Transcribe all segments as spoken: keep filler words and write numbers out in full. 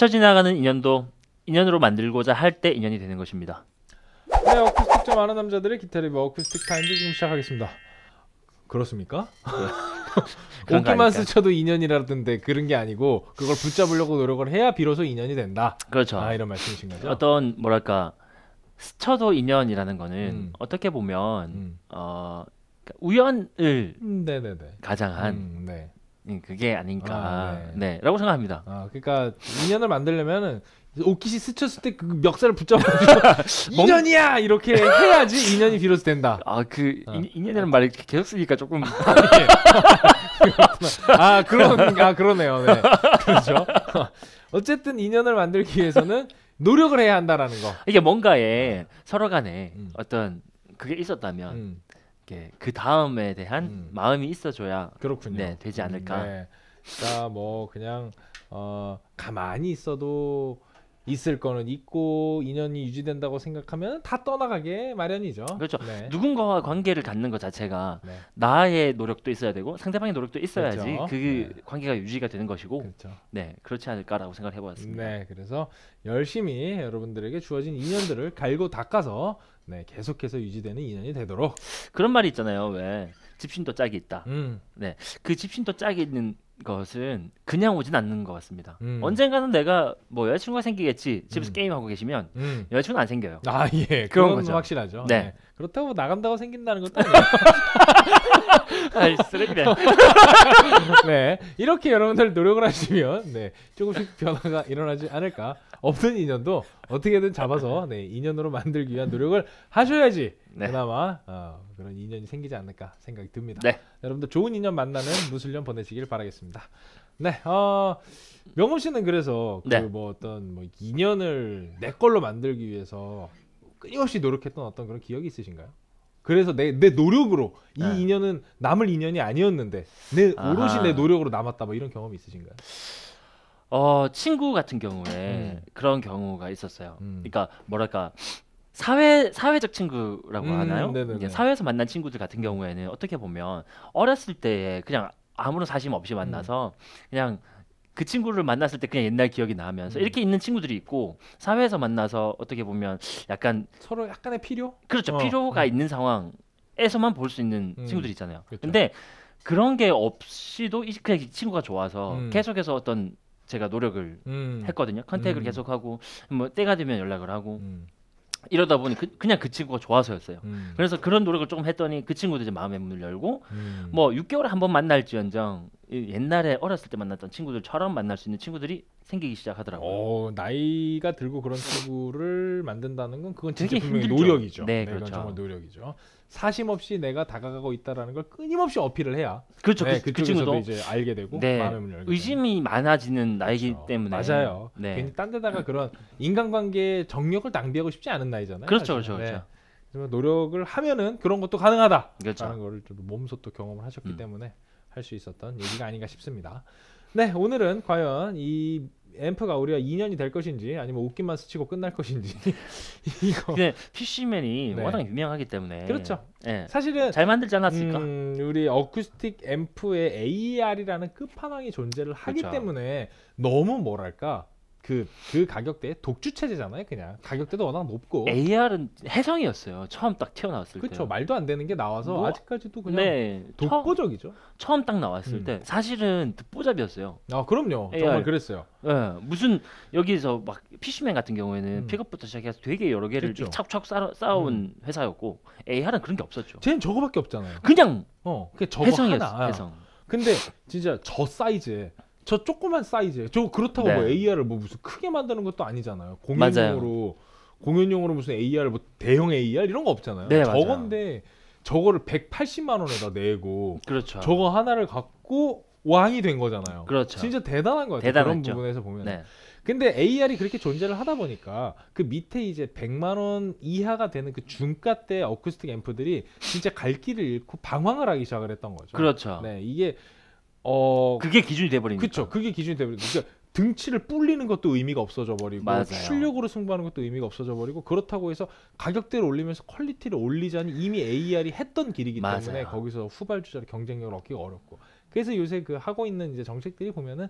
스쳐 지나가는 인연도 인연으로 만들고자 할 때 인연이 되는 것입니다. 네, 어쿠스틱 좀 아는 남자들의 기타 리뷰 어쿠스틱 타임즈 지금 시작하겠습니다. 그렇습니까? 오기만 스쳐도 인연이라던데 그런 게 아니고 그걸 붙잡으려고 노력을 해야 비로소 인연이 된다. 그렇죠. 아, 이런 말씀이신 거죠? 어떤 뭐랄까 스쳐도 인연이라는 거는 음. 어떻게 보면 음. 어, 우연을 음, 네네네. 가장한 음, 네. 그게 아닌가 아, 네. 네. 라고 생각합니다. 아, 그러니까 인연을 만들려면은 오키시 스쳤을 때 그 멱살을 붙잡아가지고 인연이야 이렇게 해야지 인연이 비로소 된다. 아, 그 어. 인연이라는 말을 계속 쓰니까 조금 아, 그런 아 그러네요. 네. 그렇죠. 어쨌든 인연을 만들기 위해서는 노력을 해야 한다라는 거. 이게 뭔가에 서로 간에 음. 어떤 그게 있었다면 음, 이게 그 다음에 대한 음. 마음이 있어줘야 그렇군요. 네, 되지 않을까. 음, 네. 그러니까 뭐 그냥 어, 가만히 있어도 있을 거는 있고 인연이 유지된다고 생각하면 다 떠나가게 마련이죠. 그렇죠. 네. 누군가와 관계를 갖는 것 자체가 네. 나의 노력도 있어야 되고 상대방의 노력도 있어야지 그렇죠. 그 네. 관계가 유지가 되는 것이고 그렇죠. 네 그렇지 않을까라고 생각을 해보았습니다. 네, 그래서 열심히 여러분들에게 주어진 인연들을 갈고 닦아서 네, 계속해서 유지되는 인연이 되도록. 그런 말이 있잖아요. 왜 집신도 짝이 있다. 음, 그 집신도 짝이 있는 것은 그냥 오진 않는 것 같습니다. 음. 언젠가는 내가 뭐 여자친구가 생기겠지. 집에서 음. 게임하고 계시면 음. 여자친구는 안 생겨요. 아, 예, 그런 그건 거죠. 확실하죠. 네. 네. 그렇다고 나간다고 생긴다는 것도 아니에요. 아이 쓰레기네. 네, 이렇게 여러분들 노력을 하시면 네, 조금씩 변화가 일어나지 않을까. 없는 인연도 어떻게든 잡아서 네, 인연으로 만들기 위한 노력을 하셔야지 네. 그나마 어, 그런 인연이 생기지 않을까 생각이 듭니다. 네. 여러분들 좋은 인연 만나는 무술년 보내시길 바라겠습니다. 네, 어, 명훈 씨는 그래서 그 네. 뭐 어떤 뭐 인연을 내 걸로 만들기 위해서 끊임없이 노력했던 어떤 그런 기억이 있으신가요? 그래서 내, 내 노력으로 이 네. 인연은 남을 인연이 아니었는데 내 오롯이 아하. 내 노력으로 남았다 뭐 이런 경험이 있으신가요? 어 친구 같은 경우에 음. 그런 경우가 있었어요. 음. 그러니까 뭐랄까 사회 사회적 친구라고 음, 하나요? 네네네. 이제 사회에서 만난 친구들 같은 경우에는 어떻게 보면 어렸을 때 그냥 아무런 사심 없이 만나서 그냥 그 친구를 만났을 때 그냥 옛날 기억이 나면서 음. 이렇게 있는 친구들이 있고 사회에서 만나서 어떻게 보면 약간 서로 약간의 필요? 그렇죠. 어, 필요가 음. 있는 상황에서만 볼 수 있는 음, 친구들 있잖아요. 그렇죠. 근데 그런 게 없이도 이- 그냥 이 친구가 좋아서 음. 계속해서 어떤 제가 노력을 음. 했거든요. 컨택을 음. 계속하고 뭐 때가 되면 연락을 하고 음. 이러다 보니 그, 그냥 그 친구가 좋아서였어요. 음. 그래서 그런 노력을 조금 했더니 그 친구도 이제 마음의 문을 열고 음. 뭐 육 개월에 한 번 만날지언정 이 옛날에 어렸을 때 만났던 친구들처럼 만날 수 있는 친구들이 생기기 시작하더라고요. 어, 나이가 들고 그런 친구를 만든다는 건 그건 진짜 되게 분명히 힘들죠. 노력이죠. 네, 그건 그렇죠. 정말 노력이죠. 사심 없이 내가 다가가고 있다라는 걸 끊임없이 어필을 해야 그렇죠. 네, 그, 그 그쪽에서도 친구도 이제 알게 되고 네, 마음의 문을 열게 의심이 많아지는 나이기 되죠. 때문에 맞아요. 네. 괜히 딴 데다가 그런 인간관계에 정력을 낭비하고 싶지 않은 나이잖아요. 그렇죠, 사실. 그렇죠, 그렇죠. 그래서 노력을 하면은 그런 것도 가능하다. 그렇죠. 라는 거를 좀 몸소 또 경험을 하셨기 음. 때문에 할 수 있었던 얘기가 아닌가 싶습니다. 네, 오늘은 과연 이 앰프가 우리가 이 년이 될 것인지 아니면 웃기만 스치고 끝날 것인지 이거 근데 피쉬맨이 네. 워낙 유명하기 때문에 그렇죠. 예. 사실은 잘 만들지 않았을까? 음, 우리 어쿠스틱 앰프의 에이알이라는 끝판왕이 존재를 하기 그렇죠. 때문에 너무 뭐랄까 그, 그 가격대에 독주 체제잖아요. 그냥 가격대도 워낙 높고 에이알은 혜성이었어요. 처음 딱 튀어나왔을 때. 그렇죠. 말도 안 되는 게 나와서 뭐, 아직까지도 그냥 네. 처음, 독보적이죠. 처음 딱 나왔을 음. 때 사실은 듣보잡이었어요. 아, 그럼요. 에이알. 정말 그랬어요. 예. 무슨 여기서 막 피쉬맨 같은 경우에는 음. 픽업부터 시작해서 되게 여러 개를 그렇죠. 차곡차곡 쌓아, 쌓아온 회사였고 에이알은 그런 게 없었죠. 쟤는 저거밖에 없잖아요. 그냥 어, 그게 저거 혜성이었어. 하나. 혜성. 근데 진짜 저 사이즈에 저 조그만 사이즈에 저 그렇다고 네. 뭐 에이알을 뭐 무슨 크게 만드는 것도 아니잖아요. 공연용으로 공연용으로 무슨 에이알 뭐 대형 에이알 이런 거 없잖아요. 네, 맞아요. 저건데 저거를 백팔십만 원에다 내고 그렇죠. 저거 하나를 갖고 왕이 된 거잖아요. 그렇죠. 진짜 대단한 거 같아요. 대단했죠. 그런 부분에서 보면. 네. 근데 에이알이 그렇게 존재를 하다 보니까 그 밑에 이제 백만 원 이하가 되는 그 중가대 어쿠스틱 앰프들이 진짜 갈 길을 잃고 방황을 하기 시작을 했던 거죠. 그렇죠. 네, 이게 어 그게 기준이 돼 버리니까. 그쵸. 그게 기준이 되버리고 그러니까 등치를 불리는 것도 의미가 없어져 버리고 맞아요. 출력으로 승부하는 것도 의미가 없어져 버리고 그렇다고 해서 가격대를 올리면서 퀄리티를 올리자니 이미 에이알이 했던 길이기 때문에 맞아요. 거기서 후발주자로 경쟁력을 얻기가 어렵고 그래서 요새 그 하고 있는 이제 정책들이 보면은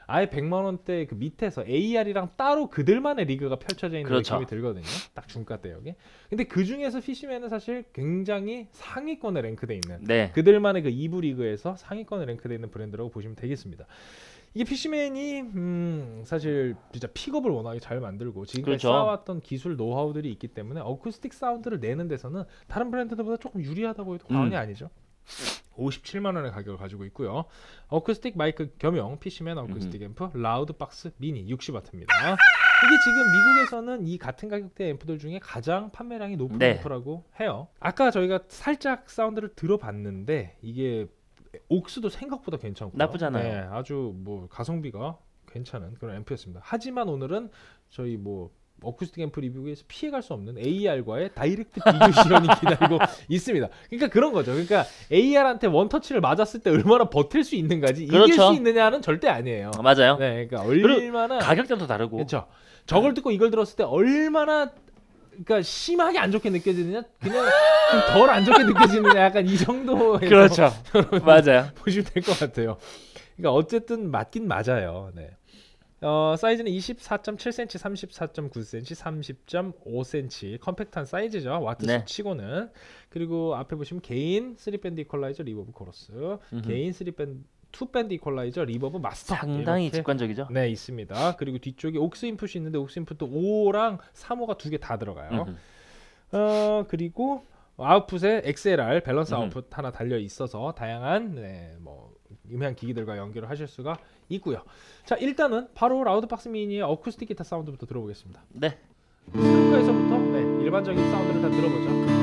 아예 백만 원대 그 밑에서 에이알이랑 따로 그들만의 리그가 펼쳐져 있는 그렇죠. 느낌이 들거든요. 딱 중가 대역에. 근데 그 중에서 피시맨은 사실 굉장히 상위권에 랭크돼 있는 네. 그들만의 그 이 부 리그에서 상위권에 랭크돼 있는 브랜드라고 보시면 되겠습니다. 이게 피시맨이 음 사실 진짜 픽업을 워낙에 잘 만들고 지금까지 그렇죠. 쌓아왔던 기술 노하우들이 있기 때문에 어쿠스틱 사운드를 내는 데서는 다른 브랜드들보다 조금 유리하다고 해도 과언이 음. 아니죠. 오십칠만 원의 가격을 가지고 있고요. 어쿠스틱 마이크 겸용 피시맨 어쿠스틱 음. 앰프 라우드박스 미니 육십 와트입니다. 이게 지금 미국에서는 이 같은 가격대 앰프들 중에 가장 판매량이 높은 네. 앰프라고 해요. 아까 저희가 살짝 사운드를 들어봤는데 이게 옥스도 생각보다 괜찮고 나쁘잖아요. 네, 아주 뭐 가성비가 괜찮은 그런 앰프였습니다. 하지만 오늘은 저희 뭐 어쿠스틱 앰프 리뷰에서 피해갈 수 없는 에이알과의 다이렉트 비교 시연이 기다리고 있습니다. 그러니까 그런 거죠. 그러니까 에이알한테 원터치를 맞았을 때 얼마나 버틸 수 있는가지 그렇죠. 이길 수 있느냐는 절대 아니에요. 아, 맞아요. 네, 그러니까 얼마나 가격대도 다르고. 그렇죠. 저걸 듣고 이걸 들었을 때 얼마나 그러니까 심하게 안 좋게 느껴지느냐, 그냥 덜 안 좋게 느껴지느냐, 약간 이 정도에서 그렇죠. 맞아요. 보시면 될 것 같아요. 그러니까 어쨌든 맞긴 맞아요. 네. 어, 사이즈는 이십사 점 칠 센티미터, 삼십사 점 구 센티미터, 삼십 점 오 센티미터 컴팩트한 사이즈죠. 와트 네. 수 치고는. 그리고 앞에 보시면 개인 쓰리 밴드 이퀄라이저 리버브 코러스, 음흠. 개인 쓰리 밴드 투 밴드 이퀄라이저 리버브 마스터 상당히 이렇게 직관적이죠. 네 있습니다. 그리고 뒤쪽에 옥스 인풋이 있는데 옥스 인풋도 오랑 삼 호가 두 개 다 들어가요. 음흠. 어 그리고 아웃풋에 엑스엘알 밸런스 음흠. 아웃풋 하나 달려 있어서 다양한 네, 뭐 음향 기기들과 연결을 하실 수가 있고요. 자 일단은 바로 라우드박스 미니의 어쿠스틱 기타 사운드부터 들어보겠습니다. 네. 스피커에서부터 네, 일반적인 사운드를 다 들어보죠.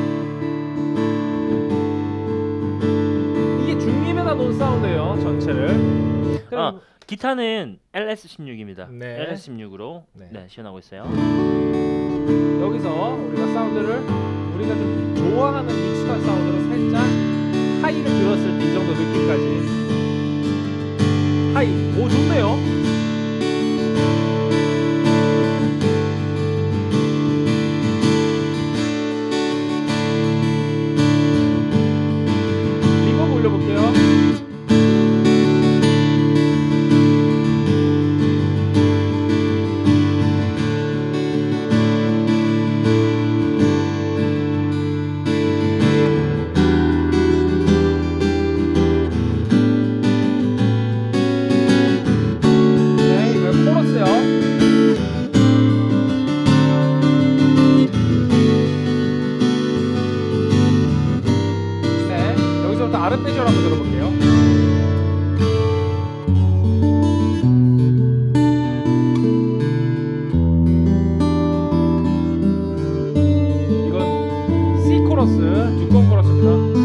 이게 중립에다 놓은 사운드예요. 전체를. 아, 기타는 엘에스 십육입니다. 네. 엘에스 십육으로 네. 네. 시연하고 있어요. 여기서 우리가 사운드를 우리가 좀 좋아하는 익숙한 사운드로 살짝 하이를 들었을 때 이 정도 느낌까지 하이 오 좋네요. 리버브 올려볼게요. 네, 이거 코러스요. 네, 여기서부터 아르페지오를 한번 들어볼게요. 이건 C 코러스, 두꺼운 코러스입니다.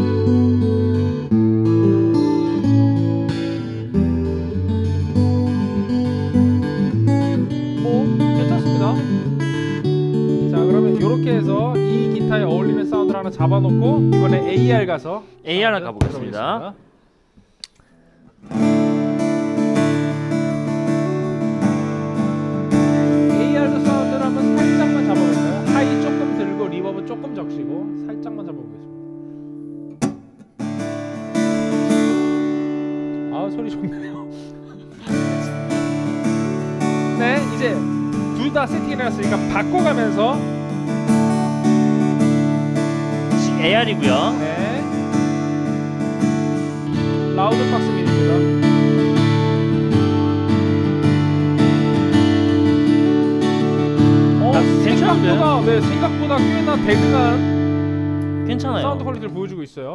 뭐 괜찮습니다. 자 그러면 이렇게 해서 이 기타에 어울리는 사운드를 하나 잡아놓고 이번에 에이알 가서 에이알 사운드 가보겠습니다. 들어보겠습니다. 에이알도 사운드를 한번 살짝만 잡아볼까요? 하이 조금 들고 리버브 조금 적시고 살짝만 잡아보겠습니다. 아 소리 좋네요. 네 이제 둘 다 세팅이 해놨으니까 바꿔가면서 에이알이고요. 네 라우드 박스 미니입니다. 어, 아, 괜찮은데? 생각보다 네 생각보다 꽤나 대등한 괜찮아요. 사운드 퀄리티를 보여주고 있어요.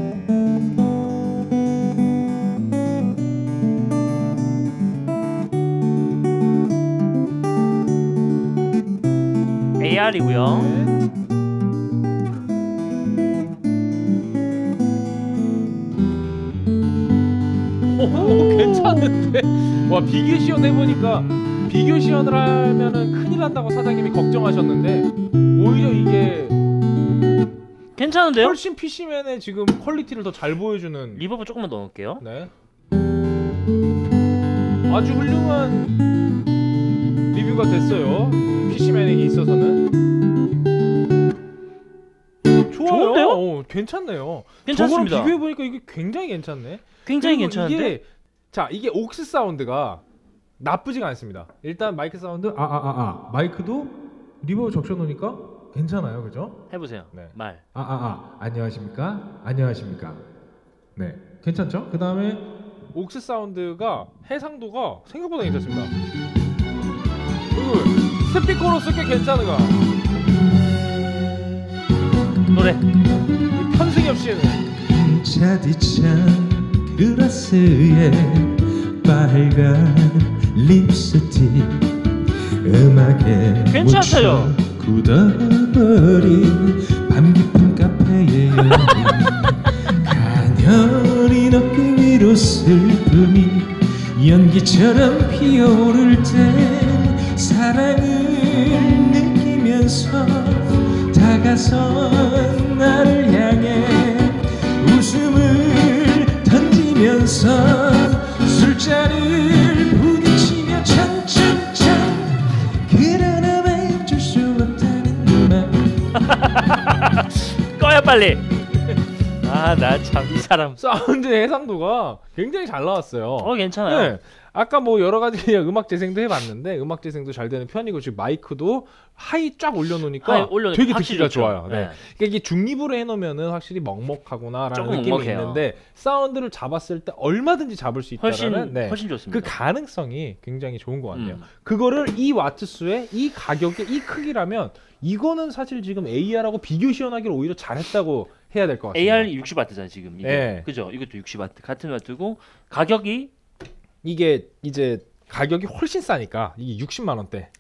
에이알이고요. 네. 오 괜찮은데 와 비교 시연 해보니까 비교 시연을 하면은 큰일 난다고 사장님이 걱정하셨는데 오히려 이게 괜찮은데요? 훨씬 피시맨의 지금 퀄리티를 더 잘 보여주는 리버브 조금만 넣어놓을게요. 네 아주 훌륭한 리뷰가 됐어요. 피시맨에게 있어서는 좋아요. 좋은데요? 어, 괜찮네요. 괜찮습니다. 저거랑 비교해보니까 이게 굉장히 괜찮네. 굉장히 그리고 괜찮은데? 이게 자, 이게 옥스 사운드가 나쁘지가 않습니다. 일단 마이크 사운드 아 아 아 아 마이크도 리버브 적셔놓으니까 괜찮아요, 그죠? 해보세요. 네. 말. 아 아 아 안녕하십니까? 안녕하십니까? 네, 괜찮죠? 그 다음에 옥스 사운드가 해상도가 생각보다 괜찮습니다. 그리고 스피커로서 꽤 괜찮은 거. 노래. 이 편승엽 씨는 차디찬 그라스에 빨간 립스틱 음악에 괜찮아요. 묻혀 굳어버린 밤 깊은 카페에 가녀린 어깨 위로 슬픔이 연기처럼 피어오를 때 사랑을 느끼면서 다가선 나를 향해 웃음을 던지면서 술잔을 부딪히며 찬찬찬 그러나 멈출 수 없다는 말. 꺼요 빨리. 아 나 참 이 사람. 사운드 해상도가 굉장히 잘 나왔어요. 어 괜찮아요. 네. 아까 뭐 여러 가지 음악 재생도 해봤는데 음악 재생도 잘 되는 편이고 지금 마이크도 하이 쫙 올려놓으니까 하이 올려놓으니까 되게 확실히 듣기가 좋죠. 좋아요. 네. 네. 그러니까 이게 중립으로 해놓으면은 확실히 먹먹하구나라는 조금 느낌이 먹먹해요. 있는데 사운드를 잡았을 때 얼마든지 잡을 수 있다는 훨씬 네. 훨씬 좋습니다. 그 가능성이 굉장히 좋은 것 같네요. 음. 그거를 이 와트 수에 이 가격에 이 크기라면 이거는 사실 지금 에이알하고 비교 시연하기를 오히려 잘했다고 해야 될 것 같습니다. 에이알 육십 와트잖아요 지금 이게. 네. 그죠? 이것도 육십 와트 같은 와트고 가격이 이게 이제 가격이 훨씬 싸니까 이게 육십만 원대.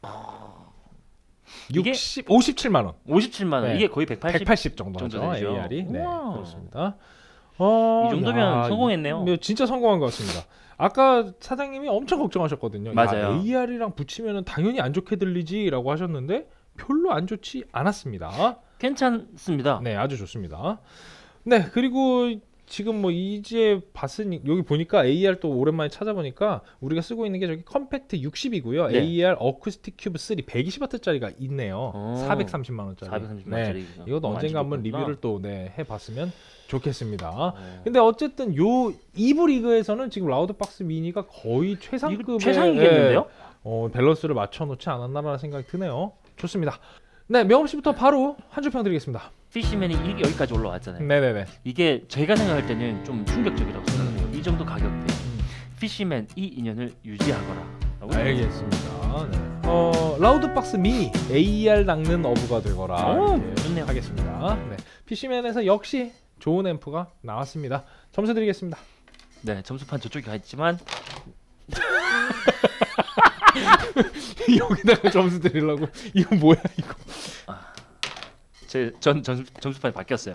이게 육십, 오십칠만 원. 오십칠만 원. 네. 이게 거의 백팔십. 백팔십 정도 하죠. 정도 되죠. 에이알이. 네, 우와. 그렇습니다. 어, 이 정도면 야, 성공했네요. 이- 진짜 성공한 것 같습니다. 아까 사장님이 엄청 걱정하셨거든요. 맞아요. 에이알이랑 붙이면 당연히 안 좋게 들리지라고 하셨는데 별로 안 좋지 않았습니다. 괜찮습니다. 네, 아주 좋습니다. 네, 그리고 지금 뭐 이제 봤으니 여기 보니까 에이알 또 오랜만에 찾아보니까 우리가 쓰고 있는 게 저기 컴팩트 육십이고요. 네. 에이알 어쿠스틱 큐브 쓰리 백이십 와트짜리가 있네요. 어. 사백삼십만 원짜리. 사백삼십만 네. 원짜리. 이것도 어, 언젠가 안 한번 찍었구나. 리뷰를 또 네, 해봤으면 좋겠습니다. 어. 근데 어쨌든 요 이브 리그에서는 지금 라우드박스 미니가 거의 최상급의 최상이겠는데요? 예, 어, 밸런스를 맞춰놓지 않았나라는 생각이 드네요. 좋습니다. 네, 명업 씨부터 바로 한 줄 평 드리겠습니다. 피시맨이 이- 여기까지 올라왔잖아요. 네네네. 이게 제가 생각할 때는 좀 충격적이라고 생각해요. 음. 이 정도 가격대 음. 피시맨 이 인연을 유지하거라. 라고 알겠습니다. 네. 어, 라우드박스 미니 에이알 낚는 어부가 되거라. 오, 이렇게 좋네요. 하겠습니다. 네. 피시맨에서 역시 좋은 앰프가 나왔습니다. 점수 드리겠습니다. 네, 점수판 저쪽에 가 있지만 여기다가 점수 드리려고 이거 뭐야 이거? 제 전 점수, 점수판이 바뀌었어요.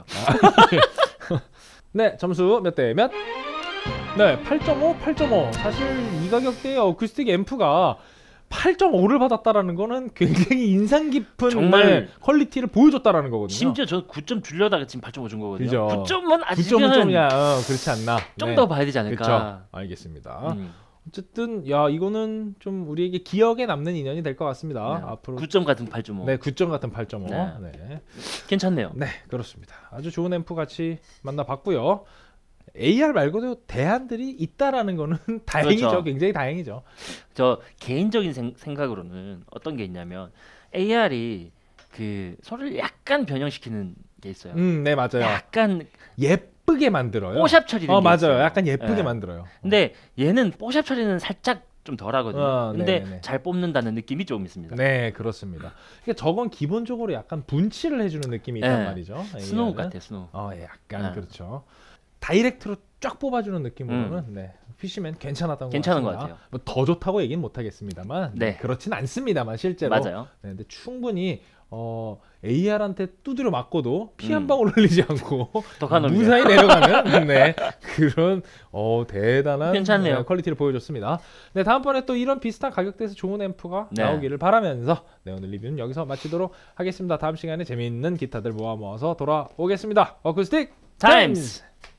네, 점수 몇 대 몇? 네, 팔 점 오, 팔 점 오. 사실 이 가격대의 어쿠스틱 앰프가 팔 점 오를 받았다라는 거는 굉장히 인상 깊은 정말 네, 퀄리티를 보여줬다라는 거거든요. 심지어 저 구 점 주려다가 지금 팔 점 오 준 거거든요. 그죠. 구 점은 구 점은 아직은 좀야 어, 그렇지 않나. 좀 더 봐야 되지 않을까. 그렇죠. 알겠습니다. 음. 어쨌든 야 이거는 좀 우리에게 기억에 남는 인연이 될 것 같습니다. 네. 앞으로 구 점 같은 팔 점 오. 네, 구 점 같은 팔 점 오. 네. 네. 괜찮네요. 네, 그렇습니다. 아주 좋은 앰프 같이 만나봤고요. 에이알 말고도 대안들이 있다라는 거는 다행이죠. 그렇죠. 굉장히 다행이죠. 저 개인적인 생, 생각으로는 어떤 게 있냐면 에이알이 그 소리를 약간 변형시키는 게 있어요. 음, 네 맞아요. 약간 예쁘게 만들어요. 뽀샵 처리는 어 게 맞아요. 있어요. 약간 예쁘게 네. 만들어요. 근데 얘는 뽀샵 처리는 살짝 좀 덜하거든요. 어, 근데 네네네. 잘 뽑는다는 느낌이 조금 있습니다. 네, 그렇습니다. 그러니까 저건 기본적으로 약간 분칠을 해주는 느낌이 있단 네. 말이죠. 스노우 에이알은. 같아요, 스노우. 어, 예, 약간 네. 그렇죠. 다이렉트로 쫙 뽑아주는 느낌으로는 음. 네, 피시맨 괜찮았던 것 괜찮은 것 같습니다. 같아요. 뭐 더 좋다고 얘기는 못하겠습니다만 네. 네, 그렇진 않습니다만 실제로. 맞아요. 네, 근데 충분히 어, 에이알한테 두드려 맞고도 피 한 음. 방울 흘리지 않고 독한 놈이죠. 무사히 내려가는 네, 그런 어, 대단한 괜찮네요. 네, 퀄리티를 보여줬습니다. 네, 다음번에 또 이런 비슷한 가격대에서 좋은 앰프가 네. 나오기를 바라면서 네, 오늘 리뷰는 여기서 마치도록 하겠습니다. 다음 시간에 재미있는 기타들 모아 모아서 돌아오겠습니다. 어쿠스틱 타임스!